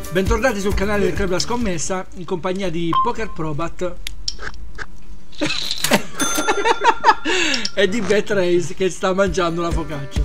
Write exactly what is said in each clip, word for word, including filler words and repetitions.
Bentornati sul canale del Club La Scommessa in compagnia di PokerProbat e di BetRace che sta mangiando la focaccia.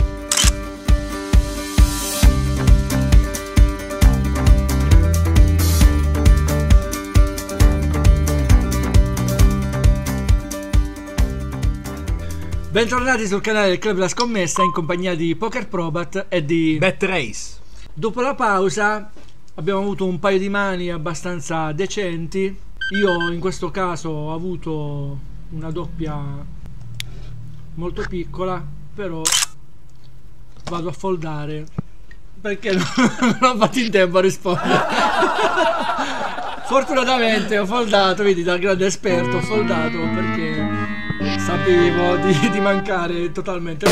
Bentornati sul canale del Club La Scommessa in compagnia di PokerProbat e di BetRace. Dopo la pausa abbiamo avuto un paio di mani abbastanza decenti. Io in questo caso ho avuto una doppia molto piccola, però vado a foldare perché non, non ho fatto in tempo a rispondere. Fortunatamente ho foldato, vedi, da grande esperto ho foldato perché sapevo di, di mancare totalmente.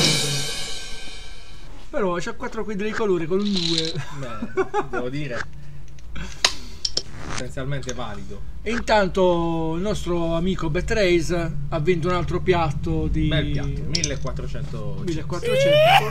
Però c'ha quattro quinte di colore con un due. Beh, devo dire essenzialmente valido. E intanto il nostro amico BetRace ha vinto un altro piatto di bel piatto, millequattrocento millequattrocento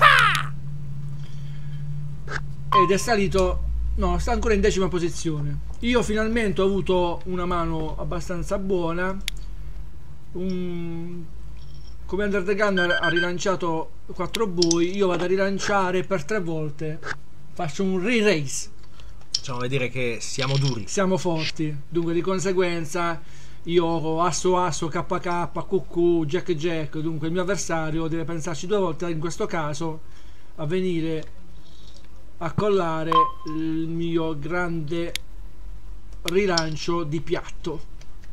ed è salito, no, sta ancora in decima posizione. Io finalmente ho avuto una mano abbastanza buona. Un... come Under the Gunner ha rilanciato quattro bui, io vado a rilanciare per tre volte, faccio un re-race. Facciamo vedere che siamo duri, siamo forti, dunque di conseguenza io ho asso asso, K K, Q Q, Jack Jack, dunque il mio avversario deve pensarci due volte in questo caso a venire a collare il mio grande rilancio di piatto.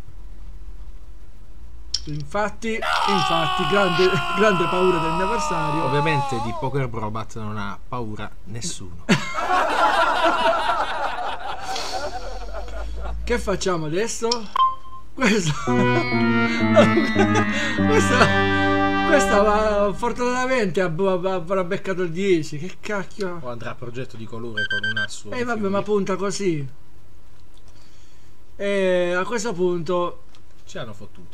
Infatti, infatti, grande, grande paura del mio avversario. Ovviamente di PokerProbat non ha paura nessuno. Che facciamo adesso? Questo questa, questa va, fortunatamente avrà beccato il dieci. Che cacchio. O andrà a progetto di colore con un asso. E eh, vabbè, ma punta così. E a questo punto ci hanno fottuto.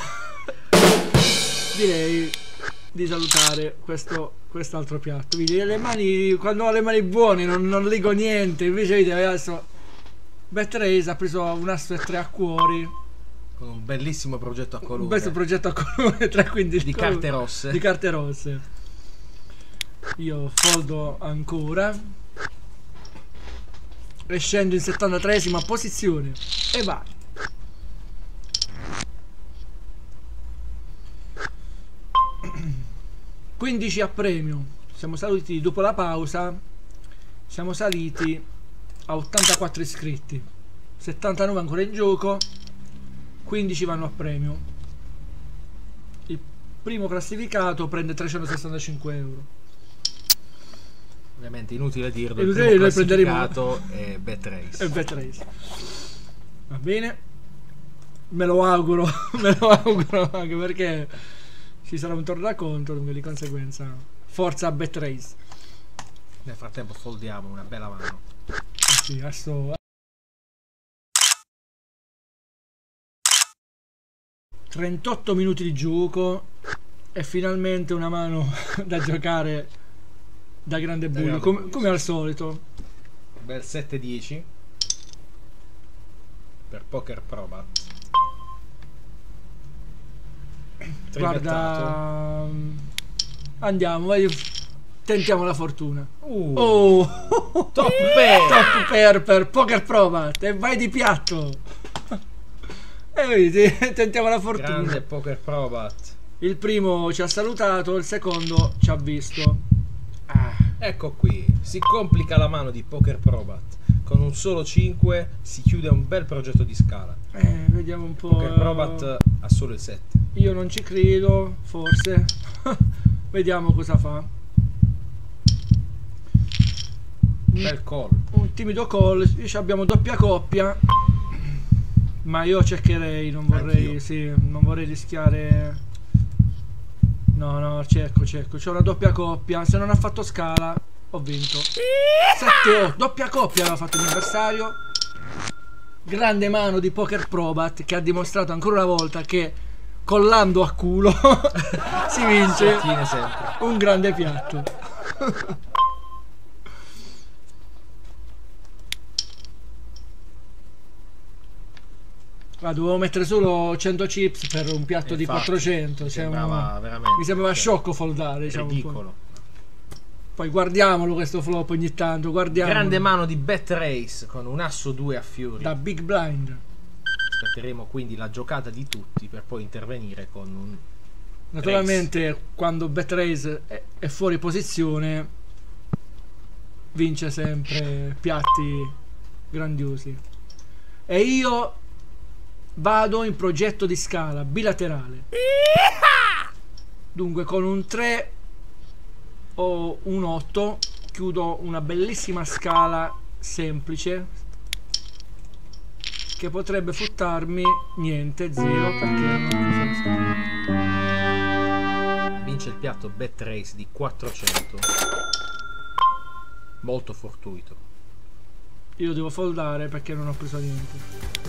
Direi di salutare questo quest'altro piatto. Vedi, le mani, quando ho le mani buone non, non ligo niente. Invece vedi, adesso BetRace ha preso un asso e tre a cuori con un bellissimo progetto a colore. Un bel progetto a colore, tre quindi di colore, carte rosse. Di carte rosse. Io foldo ancora e scendo in settantatreesima posizione e vai. quindici a premio. Siamo saliti dopo la pausa. Siamo saliti a ottantaquattro iscritti, settantanove ancora in gioco, quindici vanno a premio. Il primo classificato prende trecentosessantacinque euro. Ovviamente inutile dirlo, il primo noi classificato è BetRace. È BetRace. Va bene, me lo auguro, me lo auguro anche perché ci sarà un tornaconto, dunque di conseguenza forza BetRace. Nel frattempo foldiamo una bella mano. Sì, adesso trentotto minuti di gioco e finalmente una mano da giocare da grande buio, come, come al solito. Bel sette dieci per PokerProbat. Guarda, andiamo, vai, tentiamo la fortuna. Uh, oh, top pair, top pair per PokerProbat e vai di piatto. E vedi, tentiamo la fortuna. Grande PokerProbat. Il primo ci ha salutato, il secondo ci ha visto. Ah, ecco qui, si complica la mano di PokerProbat. Con un solo cinque si chiude un bel progetto di scala. Eh, vediamo un po'. PokerProbat ha solo il sette. Io non ci credo, forse. Vediamo cosa fa. Bel call. Un timido call. Abbiamo doppia coppia. Ma io cercherei, non vorrei, sì, non vorrei rischiare. No, no, cerco, cerco. C'è una doppia coppia. Se non ha fatto scala, ho vinto. sette otto, doppia coppia aveva fatto il mio avversario. Grande mano di PokerProbat che ha dimostrato ancora una volta che collando a culo si vince. Si sempre. Un grande piatto. Ah, dovevo mettere solo cento chips per un piatto Infatti, di quattrocento. mi Cioè, sembrava un- veramente, mi sembrava cioè, sciocco foldare, diciamo un po'. ridicolo. Poi guardiamolo questo flop ogni tanto, guardiamo. Grande mano di Bet Race con un asso due a Fury. Da Big Blind. Aspetteremo quindi la giocata di tutti per poi intervenire con un Naturalmente race. quando Bet Race è, è fuori posizione vince sempre piatti grandiosi. E io vado in progetto di scala bilaterale. Dunque con un tre o un otto chiudo una bellissima scala semplice che potrebbe fruttarmi niente, zero, perché non ho chiuso la scala. Vince il piatto Bet Race di quattrocento. Molto fortuito. Io devo foldare perché non ho preso niente.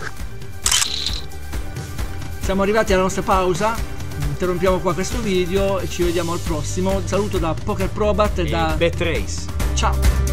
Siamo arrivati alla nostra pausa. Interrompiamo qua questo video e ci vediamo al prossimo. Saluto da PokerProbat e, E da Bet Race. ciao.